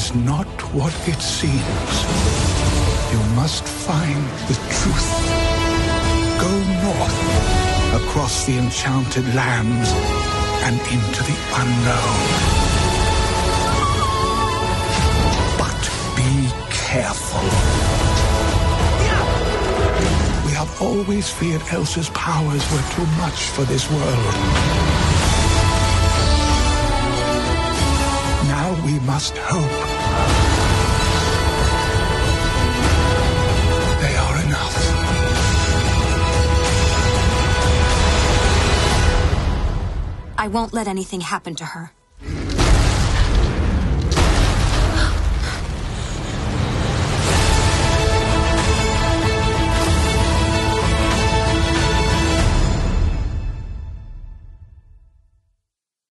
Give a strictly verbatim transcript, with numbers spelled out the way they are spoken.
is not what it seems. You must find the truth. Go north, across the enchanted lands, and into the unknown. But be careful. We have always feared Elsa's powers were too much for this world. Now we must hope they are enough. I won't let anything happen to her.